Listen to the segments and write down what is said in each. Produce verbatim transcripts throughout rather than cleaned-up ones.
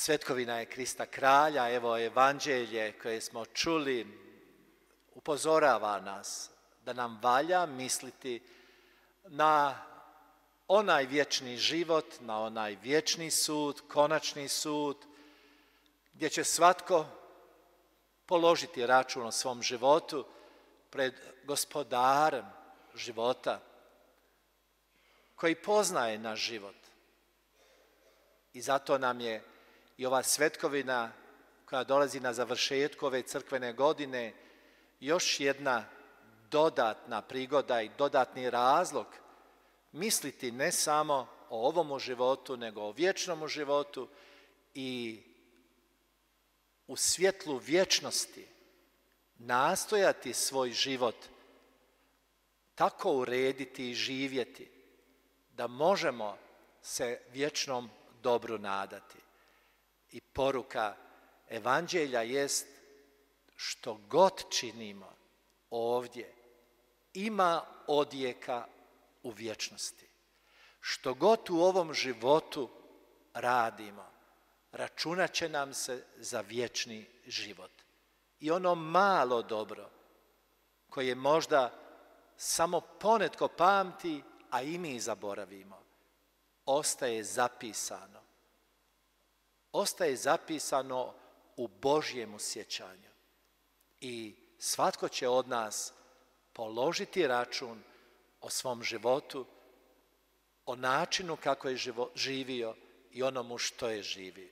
Svetkovina je Krista kralja, evo evanđelje koje smo čuli upozorava nas da nam valja misliti na onaj vječni život, na onaj vječni sud, konačni sud, gdje će svatko položiti račun o svom životu pred gospodarem života koji poznaje naš život. I zato nam je i ova svetkovina koja dolazi na završetku ove crkvene godine još jedna dodatna prigoda i dodatni razlog misliti ne samo o ovomu životu, nego o vječnomu životu i u svjetlu vječnosti nastojati svoj život tako urediti i živjeti da možemo se vječnom dobru nadati. I poruka evanđelja jest što god činimo ovdje ima odjeka u vječnosti. Što god u ovom životu radimo, računat će nam se za vječni život. I ono malo dobro koje možda samo ponetko pamti, a i mi zaboravimo, ostaje zapisano. Ostaje zapisano u Božjemu sjećanju. I svatko će od nas položiti račun o svom životu, o načinu kako je živio i onomu što je živio.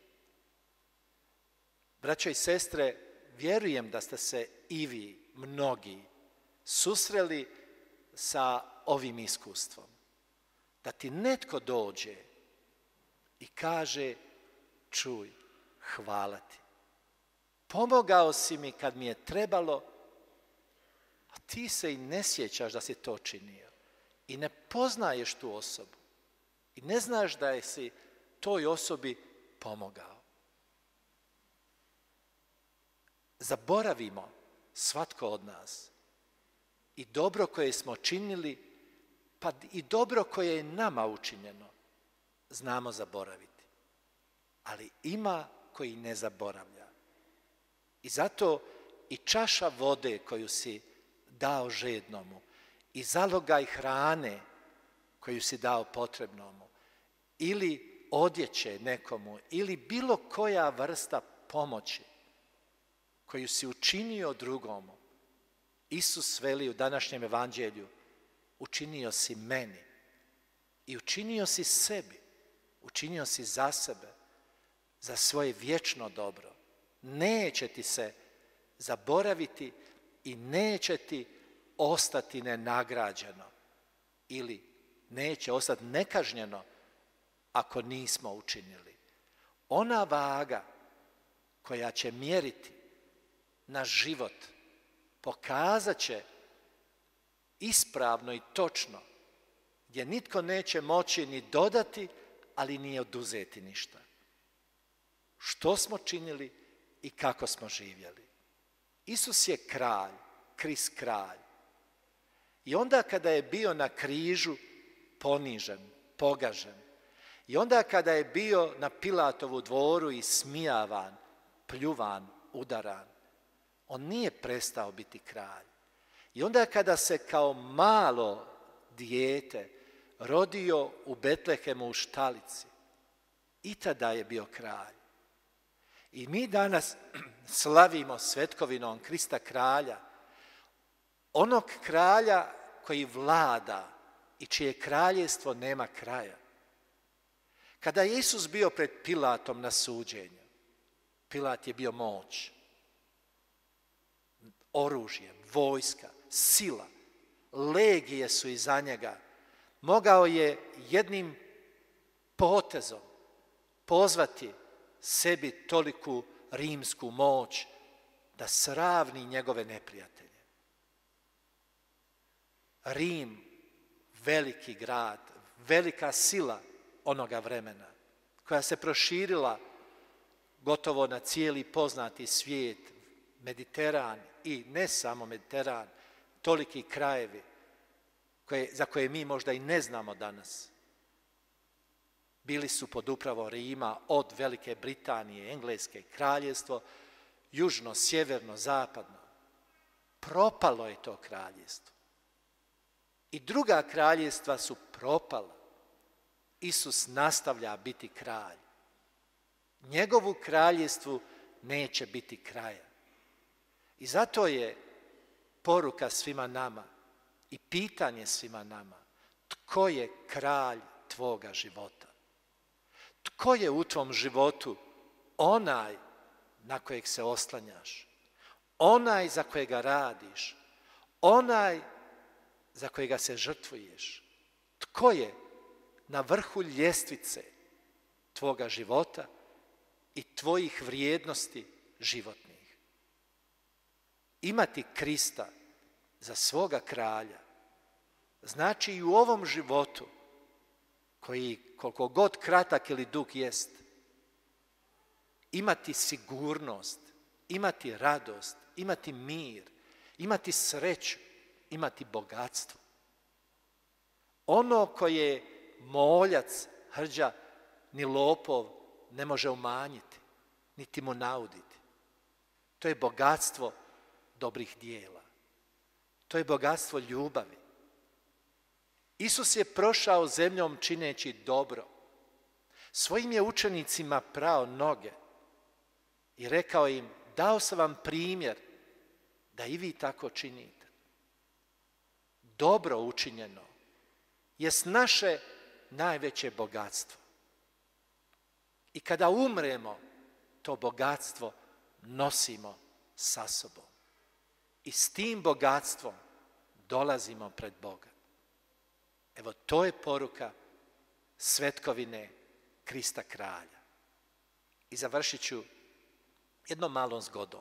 Braćo i sestre, vjerujem da ste se i vi, mnogi, susreli sa ovim iskustvom. Da ti netko dođe i kaže: čuj, hvala ti. Pomogao si mi kad mi je trebalo, a ti se i ne sjećaš da si to činio. I ne poznaješ tu osobu. I ne znaš da si toj osobi pomogao. Zaboravimo svatko od nas i dobro koje smo činili, pa i dobro koje je nama učinjeno, znamo zaboraviti. Ali ima koji ne zaboravlja. I zato i čaša vode koju si dao žednomu i zalogaj hrane koju si dao potrebnomu ili odjeće nekomu ili bilo koja vrsta pomoći koju si učinio drugomu, Isus veli u današnjem evanđelju: učinio si meni i učinio si sebi, učinio si za sebe, za svoje vječno dobro. Neće ti se zaboraviti i neće ti ostati nenagrađeno ili neće ostati nekažnjeno ako nismo učinili. Ona vaga koja će mjeriti naš život pokazat će ispravno i točno, gdje nitko neće moći ni dodati, ali ni oduzeti ništa. Što smo činili i kako smo živjeli. Isus je kralj, Krist kralj. I onda kada je bio na križu ponižen, pogažen, i onda kada je bio na Pilatovu dvoru ismijavan, pljuvan, udaran, on nije prestao biti kralj. I onda kada se kao malo dijete rodio u Betlehemu u štalici, i tada je bio kralj. I mi danas slavimo svetkovinom Krista kralja, onog kralja koji vlada i čije kraljevstvo nema kraja. Kada je Isus bio pred Pilatom na suđenju, Pilat je bio moć, oružje, vojska, sila, legije su iza njega. Mogao je jednim potezom pozvati sebi toliku rimsku moć da sravni njegove neprijatelje. Rim, veliki grad, velika sila onoga vremena, koja se proširila gotovo na cijeli poznati svijet, Mediteran i ne samo Mediteran, toliki krajevi koje, za koje mi možda i ne znamo danas. Bili su pod upravom Rima od Velike Britanije, Engleske, kraljevstvo, južno, sjeverno, zapadno. Propalo je to kraljevstvo. I druga kraljevstva su propala. Isus nastavlja biti kralj. Njegovu kraljevstvu neće biti kraja. I zato je poruka svima nama i pitanje svima nama: tko je kralj tvoga života? Tko je u tvom životu onaj na kojeg se oslanjaš? Onaj za kojega radiš? Onaj za kojega se žrtvuješ? Tko je na vrhu ljestvice tvoga života i tvojih vrijednosti životnih? Imati Krista za svoga kralja znači i u ovom životu, koji koliko god kratak ili dug jest, imati sigurnost, imati radost, imati mir, imati sreću, imati bogatstvo. Ono koje moljac, hrđa, ni lopov ne može umanjiti, niti mu nauditi. To je bogatstvo dobrih dijela. To je bogatstvo ljubavi. Isus je prošao zemljom čineći dobro. Svojim je učenicima prao noge i rekao im: dao sam vam primjer da i vi tako činite. Dobro učinjeno jest naše najveće bogatstvo. I kada umremo, to bogatstvo nosimo sa sobom. I s tim bogatstvom dolazimo pred Boga. Evo, to je poruka svetkovine Krista kralja. I završit ću jednom malom zgodom.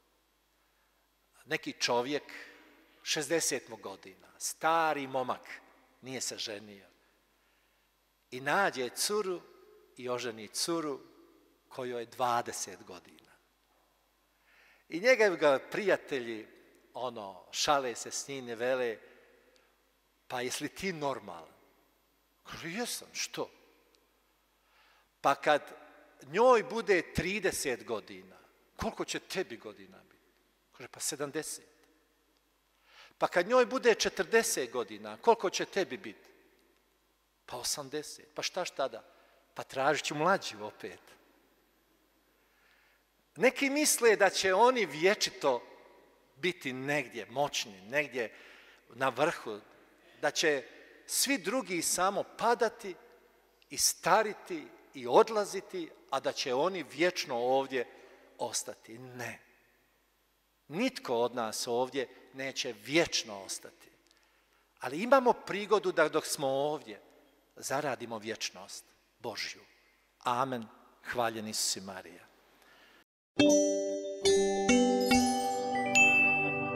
Neki čovjek, šezdeset mu godina, stari momak, nije se ženio. I nađe curu i oženi curu kojoj je dvadeset godina. I njega ga prijatelji, ono, šale se s njim i vele: pa jesi li ti normalan? Kaže: jesam, što? Pa kad njoj bude trideset godina, koliko će tebi godina biti? Kaže: pa sedamdeset. Pa kad njoj bude četrdeset godina, koliko će tebi biti? Pa osamdeset. Pa šta tada? Pa tražit ću mlađu opet. Neki misle da će oni vječito biti negdje moćni, negdje na vrhu, da će svi drugi samo padati i stariti i odlaziti, a da će oni vječno ovdje ostati. Ne. Nitko od nas ovdje neće vječno ostati. Ali imamo prigodu da dok smo ovdje zaradimo vječnost Božju. Amen. Hvaljen Isus i Marija.